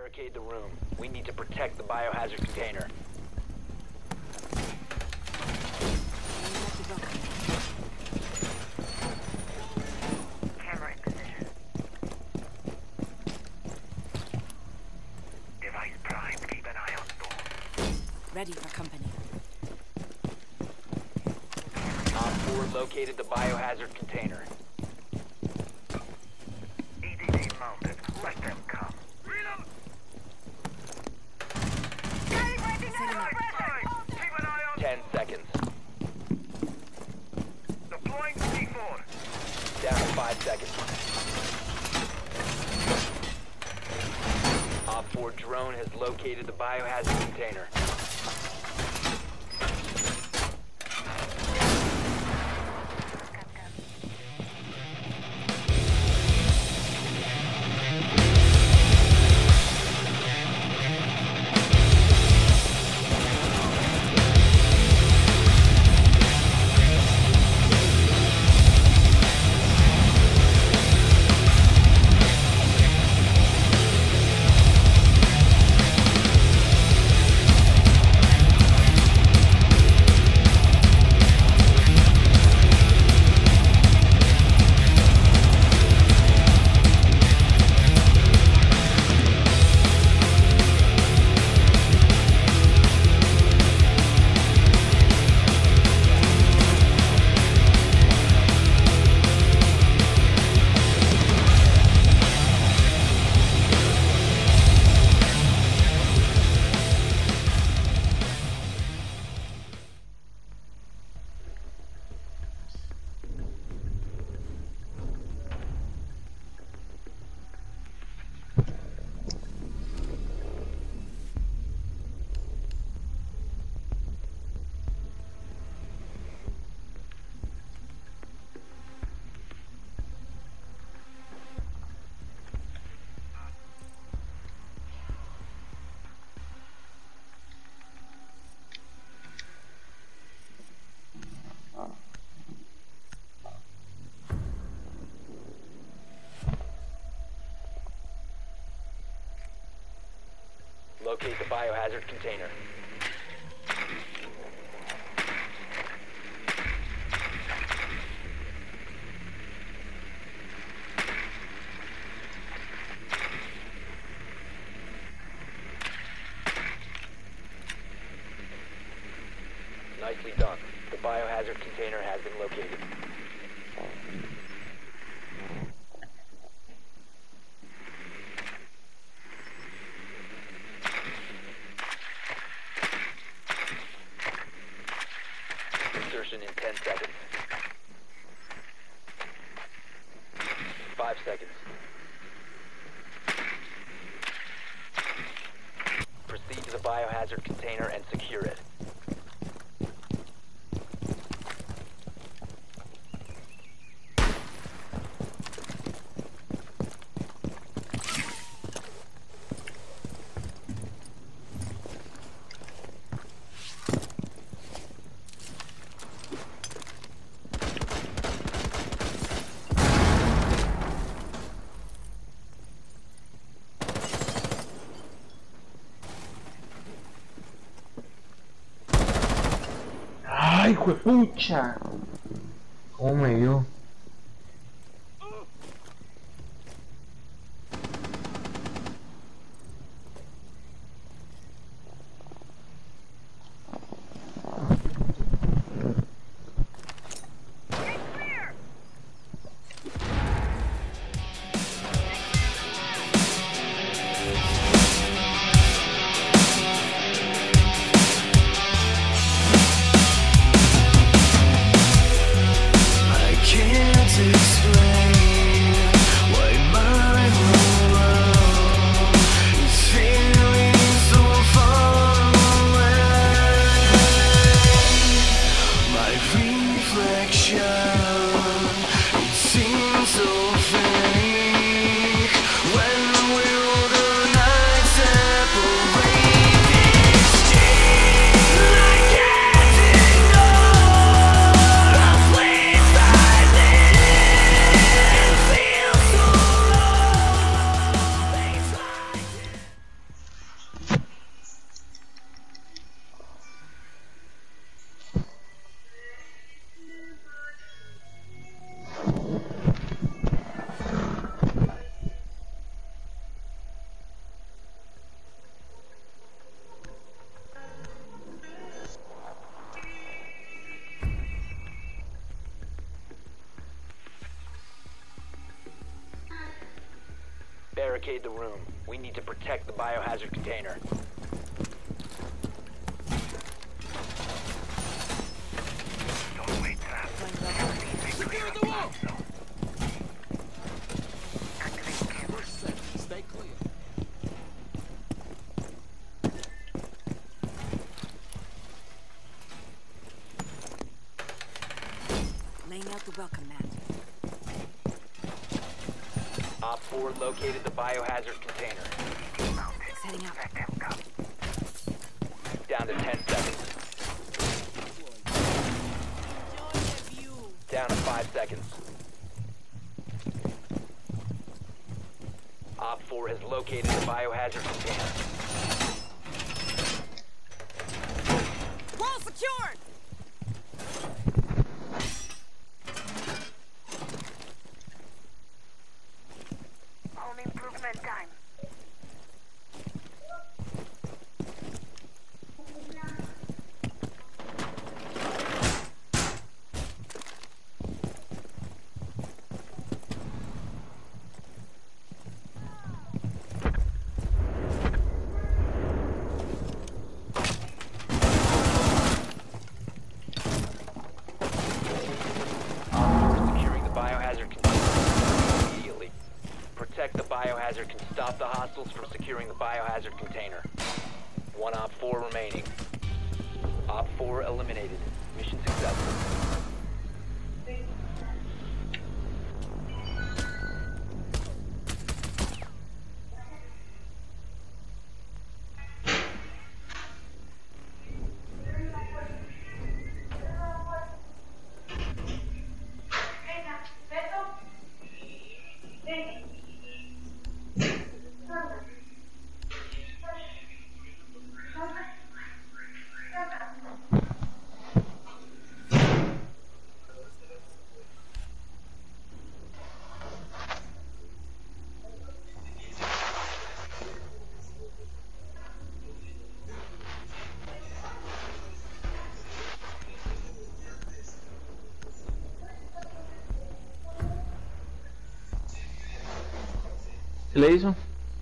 Barricade the room. We need to protect the biohazard container. Camera in position. Device primed. Keep an eye on door. Ready for company. Op 4 located the biohazard container. EDD mounted. Let them come. Reload! Keep an eye on 10 seconds. deploying C4. Down to 5 seconds. Op 4 drone has located the biohazard container. Locate the biohazard container. Nicely done. The biohazard container has been located. Insertion in 10 seconds. 5 seconds. Proceed to the biohazard container and secure it. ¡Ay, juepucha! ¿Cómo me dio? Can't barricade the room. We need to protect the biohazard container. Don't wait to have Secure the wall! activate camera. First section, stay clear. Laying out the welcome mat. Op 4 located the biohazard container. Setting up. Let them come. Down to 10 seconds. Down to 5 seconds. Op 4 has located the biohazard container. Wall secured! Home improvement time. Securing the biohazard container immediately. Protect the biohazard can stop the hostiles from securing the biohazard container. One Op 4 remaining. Op 4 eliminated. Mission successful. ¿Qué le hizo?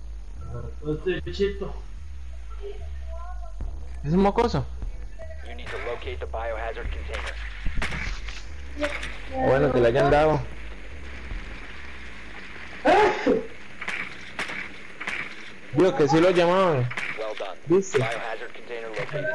¿Es un mocoso? You need to locate the biohazard container. Bueno, que le hayan dado. Digo que sí lo llamaban. Well done. Dice. Biohazard container located.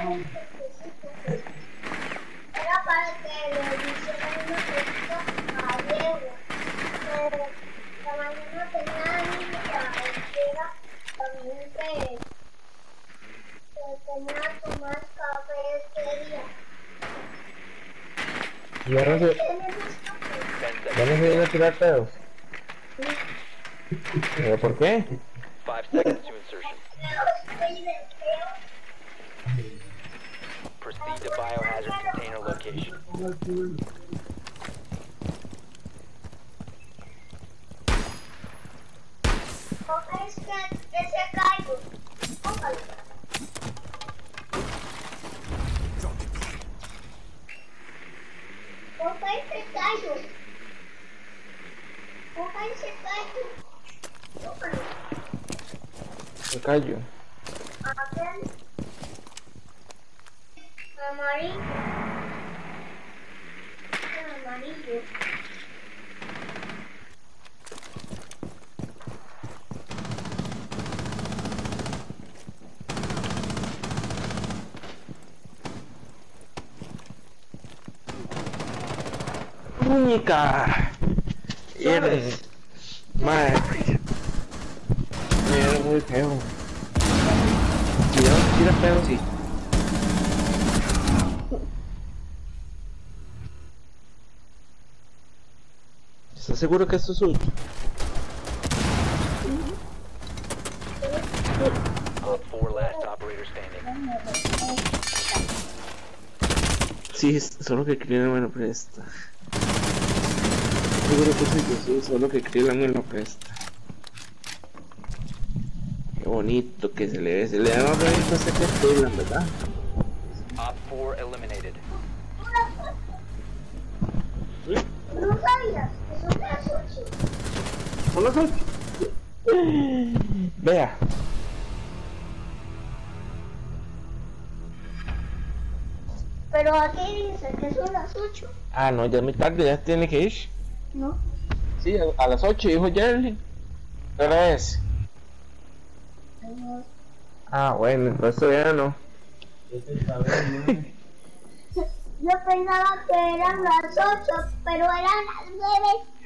Era para que le hicieran una pregunta a Diego, pero la mañana tenía era también que tenía que tomar café este día. Y ahora se, ¿Tienes esto? 10 ya seconds. no se viene a tirar pedos. ¿Pero por qué? 5 seconds to insertion. Proceed to biohazard container location. Coge ese cargo. Cógalo. Coge ese cargo. Coge ese cargo. Cógalo. Me callo. Aquel amarillo. El amarillo. ¡Muñeca! Eres. Madre. Era muy feo. Cuidado, tira pedo, sí. ¿Estás seguro que esto es suyo? Op 4 last operator standing. Sí, solo que Krillin me lo presta. Seguro que soy yo, sí, solo que Krillin me lo presta. Qué bonito que se le ve, se le da más bonito a este que Krillin, ¿verdad? Op 4 eliminated. ¿No sabías? Eso es sushi. ¿Son las 8? Vea. Pero aquí dice que son las 8, Ah, no, ya es muy tarde, ya tiene que ir. ¿no? Sí, a las 8, dijo Jerry. ¿Qué hora es? Ah, bueno, entonces ya no. Yo pensaba que eran las 8, pero eran las 9